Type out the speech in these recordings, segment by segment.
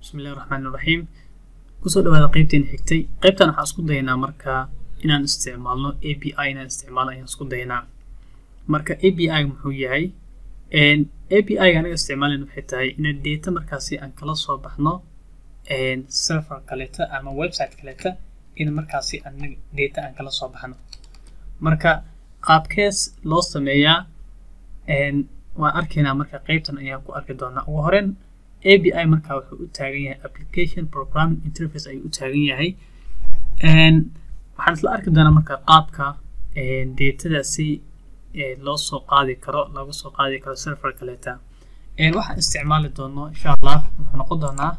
bismillahi raxmaani raxiim kusoo dhawaada qaybteen xigtay qaybtan waxaan isku daynaa marka inaan isticmaalno API inaan isticmaalno ayaan isku daynaa marka API muxuu yahay API anaga isticmaalna waxay tahay in data markaasi aan kala soo baxno server kaleeta ama website kaleeta in markaasi aan data aan kala soo baxno marka qaabkees loo sameeyaa waan arkaynaa marka qaybtan ayaan ku arki doonaa ugu horeen API marka wuxuu u taagan yahay application programming interface ayuu u taagan yahay waxaan isla arki doonaa marka qaabka datada si loo soo qaadi karo lagu soo qaadi karo server kaleeta waxaan isticmaali doono insha Allah wuxuu noqon doonaa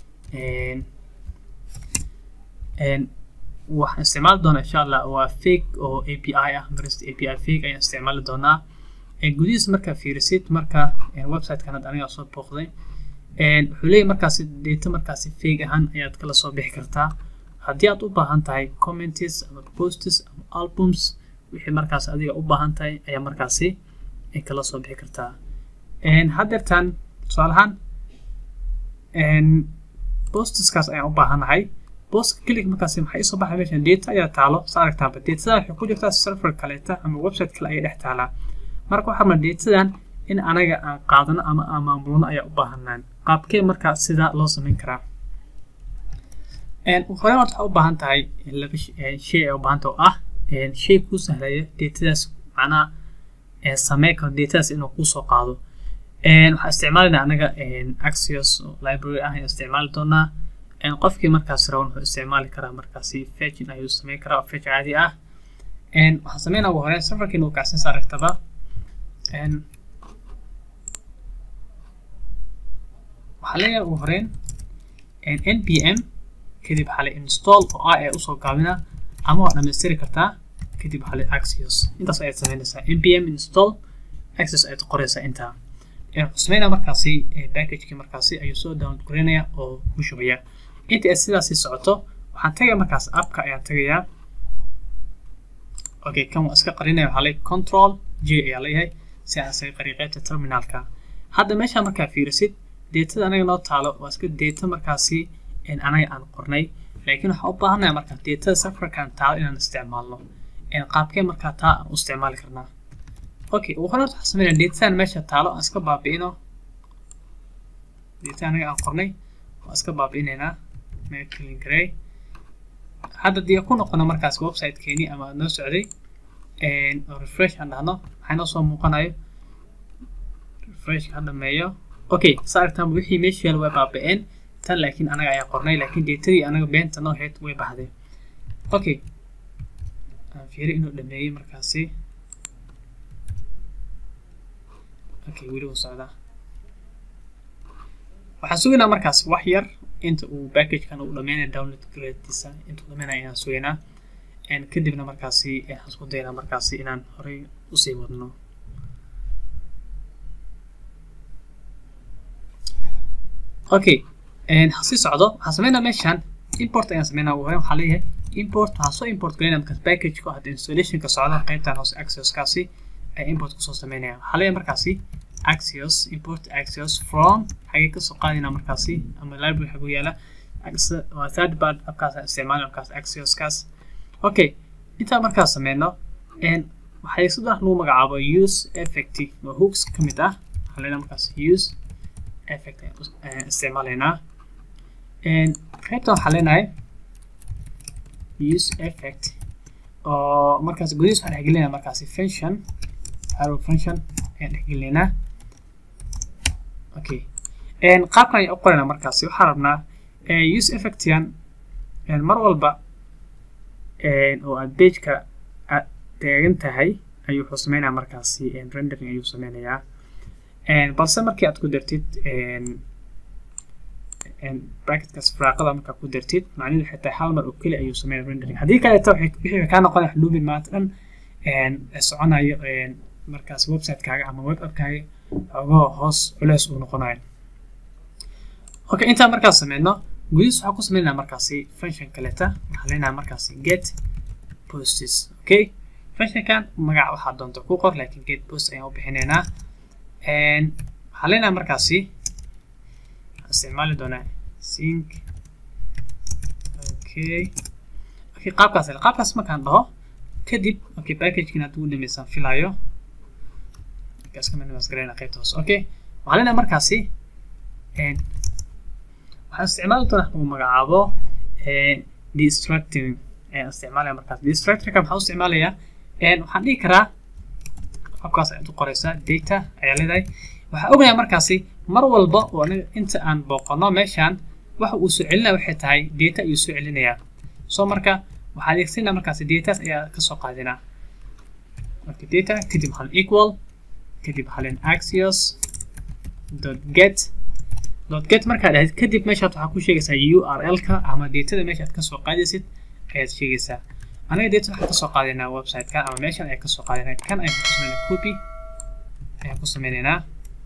waxaan isticmaali doonaa insha Allah waa fake oo API ah marist API fake ayaan isticmaali doonaa gudihiis marka fiirisid marka website kan aniga soo booqday wuxuu leeyahay markaasi data markaasi fake ahaan ayaad kala soo bixi kartaa haddii aad u baahan tahay comments ama posts ama albums wixii markaas adiga u baahan tahay ayaa markaasi kala soo bixi kartaa haddeertan tusaalahaan postskaas ayaan u baahanahay post click markaasi maxay soo baxay meeshan data ayaa taalo saa aragtaanba datada waxay ku jirtaa server kaleeta ama website kale ayay dhex taalaa marka waxaa rabnaa datadan in anaga aan qaadano ama aan maamulno ayaa u baahanaan qaabkee marka sida loo sameyn karaa hore waxaad u baahan tahay laba shay ay u baahan tahay oo ah shay ku sahlaya datadaas macnaha samee karo datadaas inuu ku soo qaado waxaan isticmaalinaa anaga Axios library ah ayaan isticmaali doonaa qofkii markaas rawan wuxuu isticmaali karaa markaasi fetch ayuu sameyn karaa fetch caadi ah waxaan sameynaa ugu horeen serverkii inuu kacsan saaragtaba waxaa leeyahay ugu horeen npm kadib waxaa la install oo ay usoo gaabina ama waa dhamaystiri kartaa kadib waxaa la Axios intaas ayaad sameynaysaa npm install Axios ayaad qoraysaa intaa wuxuu sameynaa markaasi packagekii markaasi ayuu soo download gareynaya oo ku shubaya inta ay sidaasi socoto waxaan tagayaa markaas appka ayaan tagayaa okay kan waa iska qarinaya waxaa leeyahay control j ayaa leeyahay si aan isaga qariyo qaybta terminalka hadda meesha markaa fiirisid datada anaga noo taalo waa iska data markaasi anaga aan qornay laakiin waxaan u baahanahay marka datada serverkan taalo inaan isticmaalno qaabkee markaa taa aan u isticmaali karnaa okay ugu horreyn waxaan sameynaa datadan meesha taalo aan iska baabi'ino data anaga aan qornay waan iska baabi'inaynaa meel clean garay hadda dii ku noqono markaas website-keeni ama noo socday refresh aan dhahno maxay noo soo muuqanayo refresh ka dhameeyo okay saartaan wixii meesha yaal way baaba'een tan laakiin anaga ayaa qornay laakiin datadii anaga beenta noo heed way baxday okay aan fiiri inuu dhameeyay markaasi okay weli wuu socdaa waxaan sugaynaa markaas wax yar inta uu package-kan uu dhameynayo download gradiisa intuu dhameynayo ayaan sugaynaa kadibna markaasi waxaan isku daynaa markaasi inaan horey usii wadno okay hasii socdo waxaan sameynaa meeshan import ayaan sameynaa ugu horeen waxaa leeyahay import waxaan soo import gareynaa markaas package-ka hadda installationka socda qaybtan hoose Axios-kaasi ay import kusoo sameynaya waxaa leeyahay markaasi Axios import Axios from xagee kasoo qaadinaa markaasi ama library xaguu yaala waa third part appkaas aan isticmaalina markaas Axios-kaas okay intaa markaas sameyno waxay sidoo lagu magacaabo use effect oo hooks ka mid ah waxaa leeyahay markaas use effect isticmaalaynaa qaybtan waxaa leenahay use effect oo markaas gudihiis waxaan dhexgelinaa markaasi function arrow function ayaan dhexgelinaynaa okay qaabkan ayaan u qoraynaa markaasi waxaan rabnaa use effectigan mar walba oo aad page-ka taagan tahay ayuu wuxuu sameynaya markaasi rendering ayuu sameynayaa balse markii aad ku dartid bracketkaas firaaqada markaa ku dartid macnaheedu waxay tahay hal mar oo keli ayuu sameynaya rendering haddii kaleeto wixii kaa noqonaya wax luubin maanta dhan soconayo markaas website-kaaga ama web app-kaaga xoogoo hoos culeys uu noqonayo okay intaa markaas sameyno gudihiis waxaan ku sameynaa markaasi function kaleeta waxaan leenahay markaasi get posts okay functionkan magac waxaa doonta ku qor laakiin get post ayaan u bixinaynaa waxaan leenahay markaasi استعمال دونا sync okay qaabkaas markaan dhaho kadib okay package-kina haduu dhamaysan filayo kaas kama nasgarayna qaybta hoose okay waxaan leenahay markaasi waxaan isticmaali doonaa uu magacaabo destructive isticmaalaya markaas destructive-ka waxaan isticmaalayaa waxaan dhihi karaa qaabkaas aad u qoraysaa data ayaa leedahay waxaan ognahay markaasi mar walba oo aniga inta aan booqano meeshaan waxa uu soo celinaya waxay tahay data ayuu soo celinayaa soo marka waxaan adeegsanaa markaasi dataas ayaa ka soo qaadinaa marka data kadib waxaan equal kadib waxaan axios .get markaad ahayd kadib meeshaad waxaa ku sheegaysaa URL-ka ama datada meeshaad ka soo qaadaysid ayaad sheegaysaa aniga data waxaan ka soo qaadaynaa website-ka ama meeshan ayaan ka soo qaadaynaa kan ayaan ku sameynaa copy ayaan ku sameynaynaa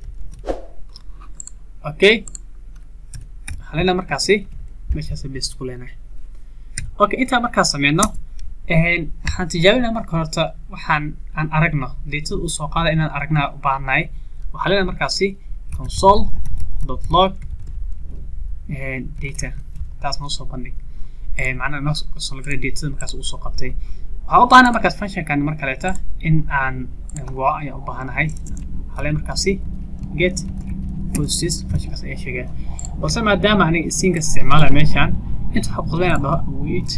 okay waxaan leenahay markaasi meeshaas paste ku leenahay okay intaa markaa sameyno waxaan tijaabinaa marka horta waxaan aan aragno datada uu soo qaada inaan aragnaa u baahanahay waxaan leenahay markaasi console.log data taas noo soo bandhig macnaha noo soo lagray datada markaas uu soo qabtay waxaan u baahanaa markaas functionkan mar kaleeta in aan waa ayaan u baahanahay waxaa leenahay markaasi get posts functionkaas ayaa sheegaya balse maadaama aniga isinka isticmaalaya meeshaan inta waxaa qodba inaan dhaho wait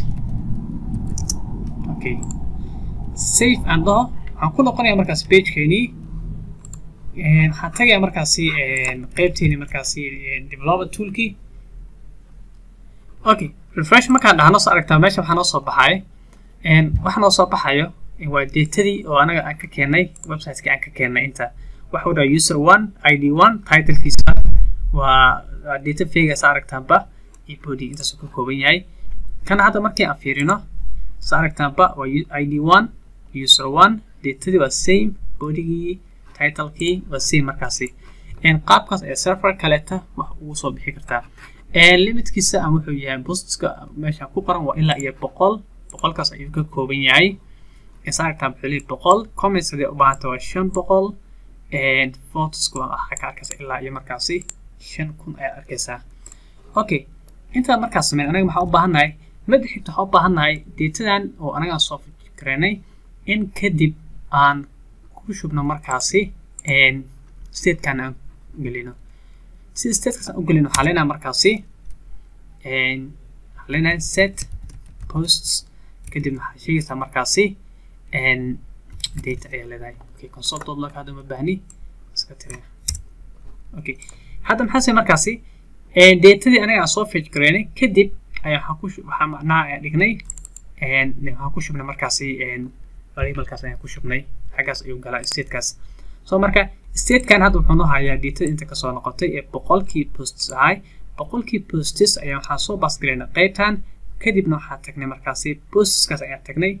okay save aan dhaho waxaan ku noqonayaa markaas page-keenii waxaan tagayaa markaasi qaybteeni markaasi developer toolkii okay refresh markaan dhahno soo aragtaa meesha waxaa noo soo baxay waxa noo soo baxayo waa datadii oo anaga aan ka keenay website-ka aan ka keenay inta waxa uu dhahay user1 id1 title-kiisa waa data fega soo aragtaanba iyo body intaas uu ka kooban yahay kana hadda markii aan fiirino soo aragtaanba waa id1 user1 datadii waa same bodygii title-kii waa same markaasi qaabkaas ee server kaleeta wax ugu soo bixi kartaa limitkiisa ama wuxuu yahay postska meesha ku qoran waa ilaa iyo 100kaas ayuu ka kooban yahay saarta bixili 100 comments hadii u baahato waa 500 photos waa ka arkaysa ilaa iyo markaasi 5000 ayaa arkaysaa okay inta markaas sameyn anaga maxaa u baahanahay madaxita waxaa u baahanahay datadan oo anaga soo fikreynay in kadib aan ku shubno markaasi state-kan aan gelino si state-kaas aan u gelino waxaa leenahay markaasi waxaa leenahay set posts kadib waxaa sheegaysaa markaasi data ayaa leedahay okay console.log hadda ma baahni iska tiriya okay hadda maxaa say markaasi datadii anaga aan soo fetch gareynay kadib ayaa waxaa macnaha ayaa dhignay waxaan ku shubnay markaasi variable-kaas ayaan ku shubnay xaggaas ayuu galaa state-kaas soo marka state-kan hadda wuxuu noo hayaa datada inta kasoo noqotay ee 100kii posts ahay 100kii posts ayaa waxaan soo baas gareynay qaybtan kadibna waxaan tagnay markaasi postskaas ayaan tagnay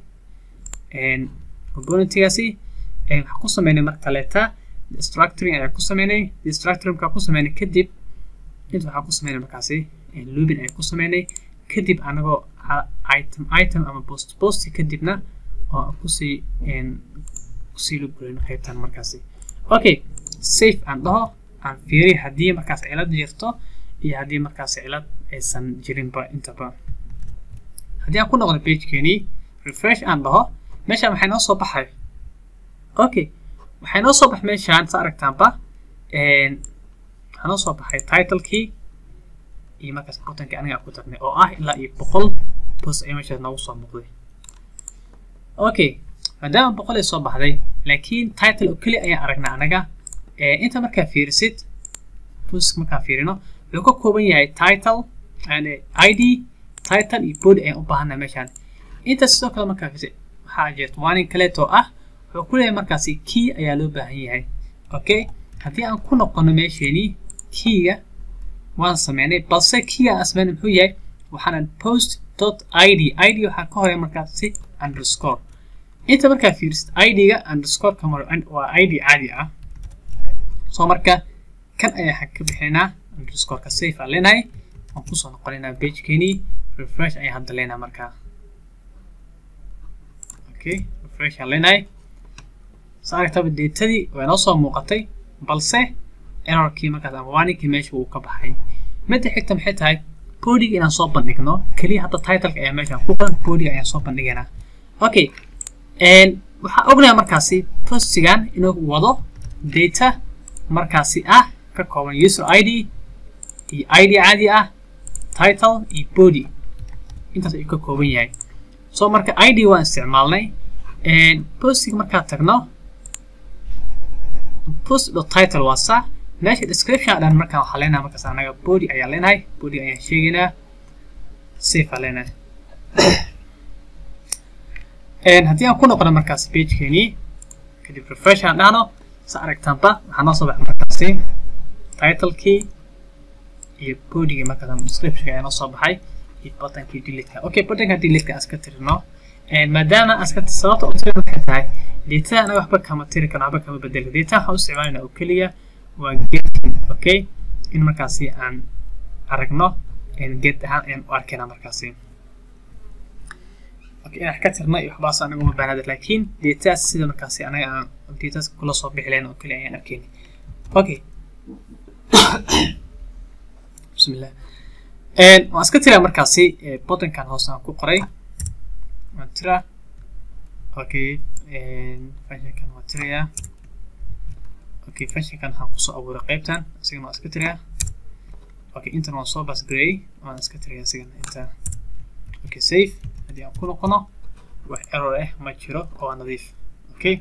component-gaasi waxaan ku sameynay mar kaleeta structuring ayaan ku sameynay structuring-ka ku sameynay kadib inta waxaan ku sameynay markaasi looping ayaan ku sameynay kadib anagoo item ama post kadibna oo kusii loop gareyn qaybtan markaasi okay save aan dhaho aan fiiriyo haddii markaas cilad jirto iyo haddii markaas cilad aysan jirinba intaba haddii aan ku noqdo page-keenii refresh aan dhaho meeshaan waxay noo soo baxay okay waxay noo soo baxay meeshaan sa aragtaanba waxaa noo soo baxay title-kii iyo markaas button-kii aniga aan ku tagnay oo ah ilaa iyo 100 post ay meeshaas noogu soo muuqday okay maadaama 100 ay soo baxday laakiin title oo keli ayaan aragnaa anaga inta markaa fiirisid post markaa fiirino wuxuu ka kooban yahay title and id title iyo body ayaan u baahanaa meeshaan inta sidoo kale markaa fiirisid waxaa jirta warning kaleeto ah wuxuu ku leeyahay markaasi key ayaa loo baahan yahay okay haddii aan ku noqono meesheenii keyga waan sameynay balse keyga aan sameynay muxuu yahay waxaan post.id id waxaa ka horeeya markaasi underscore inta markaa fiirisid id-ga underscore ka maro waa id caadi ah soo marka kan ayaa ka bixinaa underscore-ka safe aan leenahay waan kusoo noqonaynaa page-keenii refresh ayaan hadda leenahay markaa okay refresh aan leenahay saa aragtaba datadii way noo soo muuqatay balse error-kii markaas ama warning-kii meesha wuu ka baxay midda xigta maxay tahay body inaan soo bandhigno kaliya hadda title-ka ayaa meeshan ku qoran body ayaan soo bandhigaynaa okay waxaan ognahay markaasi postigan inuu wado data markaasi ah ka kooban user ID iyo ID caadi ah title iyo body intaas ayuu ka kooban yahay so marka ID waan isticmaalnay postiga markaan tagno post.title waa sax meesha description dhan markaan waxaa leenahay markaas anaga body ayaan leenahay body ayaan sheegaynaa save aan leenahay haddii aan ku noqono markaas pagekeenii kadib refresh aan dhahno sa aragtaanba waxaa noo soo baxay markaasi titlekii iyo bodygii markaas descriptionka ayaa noo soo baxay iyo buttonkii delete-ka okay buttonka delete-ka aan iska tirino maadaama aan iska sababta u tirin waxay tahay data anaga waxba kama tiri karno waxba kama bedeli data waxaan u isticmaalayna oo keliya waa getting okay in markaasi aan aragno get ahaan ayaan u arkayna markaasi okay inaan ka tirna iyo waxbaas anaga uma baahnada laakiin data sida markaasi anaga aan data kula soo bixi lahayn oo keliya ayaan arkayna okay bismillah waan iska tiraa markaasi buttonkan hoos aan ku qoray waan tiraa okay functionkan waan tirayaa okay functionkan waxaan kusoo abuuray qaybtan isigana waan iska tirayaa okay intan waan soo basgareeyey waan iska tirayaa isigana inta okay save haddii aan ku noqono wax error ma jiro oo waa nadiif okay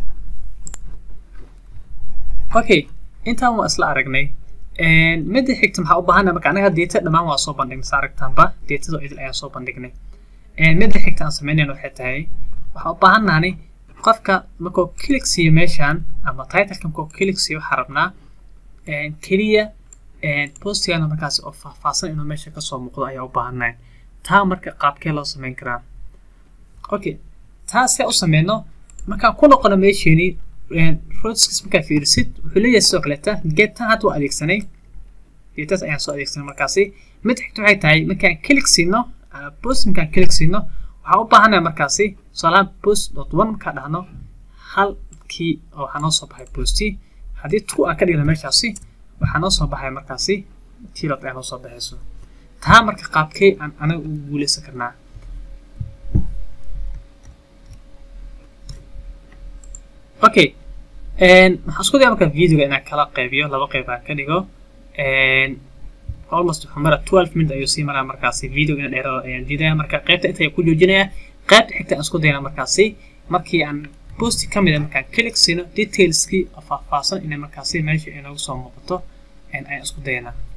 okay intaan waa isla aragnay midda xigta maxaa u baahanaa marka anaga data dhammaan waa soo bandhignay sa aragtaanba datada idil ayaan soo bandhignay midda xigta aan samaynayna waxay tahay waxaan u baahannahay qofka markuu click siiyo meeshan ama titleka markuu click siiyo waxaa rabnaa keliya postigana markaasi oo faahfaahsan inuu meesha kasoo muuqdo ayaa u baahannahay taa marka qaabkee loo samayn karaa okay taa si aan u sameyno markaan ku noqono meesheenii rodskis markaa fiirisid wuxuu leeyahay sidoo kaleeta getan hadda waa adeegsanay getas ayaan soo adeegsanay markaasi mid xigta waxay tahay markaan click siino post markaan click siino waxaan u baahanahay markaasi tusaalahaan post.1 markaan dhahno halkii oo waxaa noo soo baxay posti haddii true aan ka dhigno meeshaasi waxaa noo soo baxay markaasi tilot ayaa noo soo baxayso taa marka qaabkee aan anaga ugu guuleysan karnaa okay waxaan isku daya marka videoga inaan kala qaybiyo laba qayb aan ka dhigo almost wuxuu mara 12 minute ayuu sii maraa markaasi videoga ina dheeraado ayaan diidaya marka qaybta inta ayaan ku joojinaya qaybta xigta aan isku dayna markaasi markii aan post ka mid ah markaan click siino detailskii oo faahfaahsan inay markaasi meesha inoogu soo muuqato ayaan isku dayanaa